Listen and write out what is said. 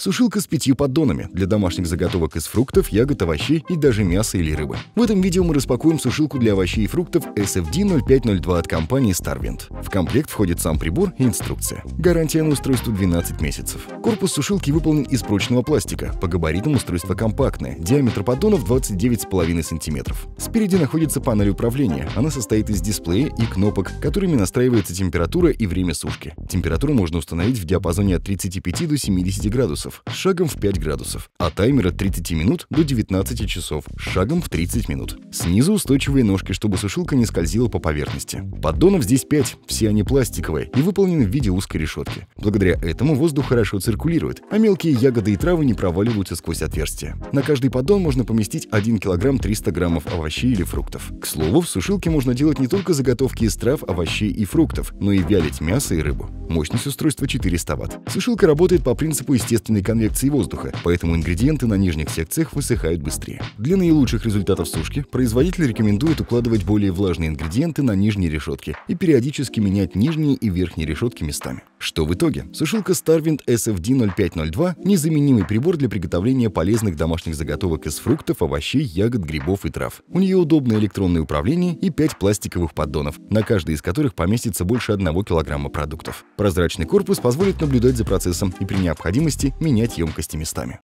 Сушилка с 5 поддонами для домашних заготовок из фруктов, ягод, овощей и даже мяса или рыбы. В этом видео мы распакуем сушилку для овощей и фруктов SFD0502 от компании Starwind. В комплект входит сам прибор и инструкция. Гарантия на устройство 12 месяцев. Корпус сушилки выполнен из прочного пластика. По габаритам устройство компактное. Диаметр поддонов 29,5 см. Спереди находится панель управления. Она состоит из дисплея и кнопок, которыми настраивается температура и время сушки. Температуру можно установить в диапазоне от 35 до 70 градусов, с шагом в 5 градусов, а таймер от 30 минут до 19 часов, с шагом в 30 минут. Снизу устойчивые ножки, чтобы сушилка не скользила по поверхности. Поддонов здесь 5, все они пластиковые и выполнены в виде узкой решетки. Благодаря этому воздух хорошо циркулирует, а мелкие ягоды и травы не проваливаются сквозь отверстия. На каждый поддон можно поместить 1 кг 300 граммов овощей или фруктов. К слову, в сушилке можно делать не только заготовки из трав, овощей и фруктов, но и вялить мясо и рыбу. Мощность устройства 400 Вт. Сушилка работает по принципу естественной конвекции воздуха, поэтому ингредиенты на нижних секциях высыхают быстрее. Для наилучших результатов сушки производитель рекомендует укладывать более влажные ингредиенты на нижние решетки и периодически менять нижние и верхние решетки местами. Что в итоге? Сушилка Starwind SFD0502 – незаменимый прибор для приготовления полезных домашних заготовок из фруктов, овощей, ягод, грибов и трав. У нее удобное электронное управление и 5 пластиковых поддонов, на каждый из которых поместится больше 1 кг продуктов. Прозрачный корпус позволит наблюдать за процессом и при необходимости менять емкости местами.